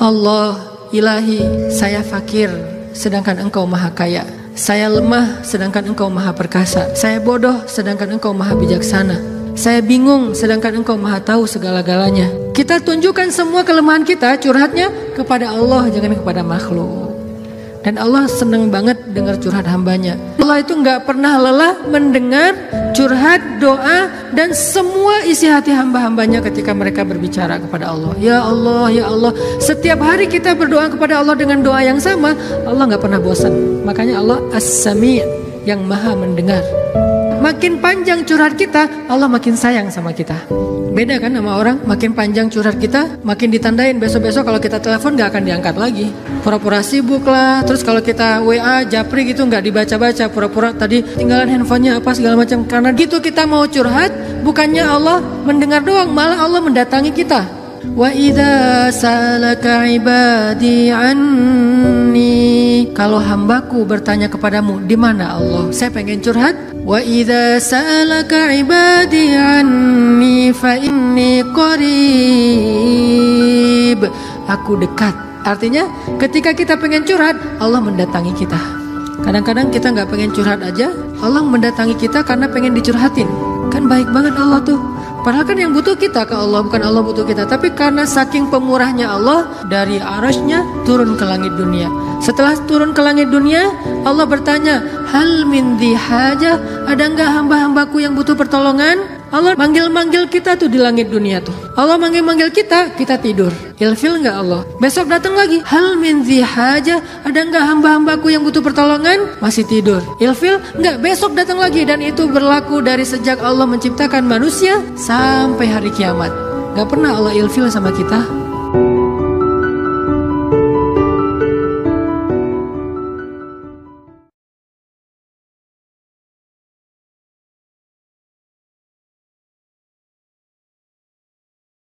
Allah, ilahi, saya fakir sedangkan engkau maha kaya. Saya lemah sedangkan engkau maha perkasa. Saya bodoh sedangkan engkau maha bijaksana. Saya bingung sedangkan engkau maha tahu segala-galanya. Kita tunjukkan semua kelemahan kita, curhatnya kepada Allah, jangan kepada makhluk. Dan Allah senang banget dengar curhat hambanya. Allah itu gak pernah lelah mendengar curhat, doa, dan semua isi hati hamba-hambanya ketika mereka berbicara kepada Allah. Ya Allah, ya Allah. Setiap hari kita berdoa kepada Allah dengan doa yang sama, Allah gak pernah bosan. Makanya Allah As-Sami', yang maha mendengar. Makin panjang curhat kita, Allah makin sayang sama kita. Beda kan sama orang, makin panjang curhat kita, makin ditandain besok-besok kalau kita telepon gak akan diangkat lagi. Pura-pura sibuk lah, terus kalau kita WA, japri gitu gak dibaca-baca, pura-pura tadi tinggalan handphonenya apa segala macam. Karena gitu kita mau curhat, bukannya Allah mendengar doang, malah Allah mendatangi kita. Wa idza salaka ibadi anni, kalau hambaku bertanya kepadamu, di mana Allah? Saya pengen curhat. Wa idza salaka ibadi anni fa inni qarib, aku dekat. Artinya ketika kita pengen curhat, Allah mendatangi kita. Kadang-kadang kita gak pengen curhat aja, Allah mendatangi kita karena pengen dicurhatin. Kan baik banget Allah tuh. Padahal kan yang butuh kita ke Allah, bukan Allah butuh kita. Tapi karena saking pemurahnya Allah, dari arasnya turun ke langit dunia. Setelah turun ke langit dunia, Allah bertanya, hal min dhi hajah, ada enggak hamba-hambaku yang butuh pertolongan? Allah manggil-manggil kita tuh di langit dunia tuh. Allah manggil-manggil kita, kita tidur. Ilfil enggak Allah? Besok datang lagi, hal min dhi hajah, ada enggak hamba-hambaku yang butuh pertolongan? Masih tidur. Ilfil enggak? Besok datang lagi. Dan itu berlaku dari sejak Allah menciptakan manusia sampai hari kiamat. Gak pernah Allah ilfil sama kita.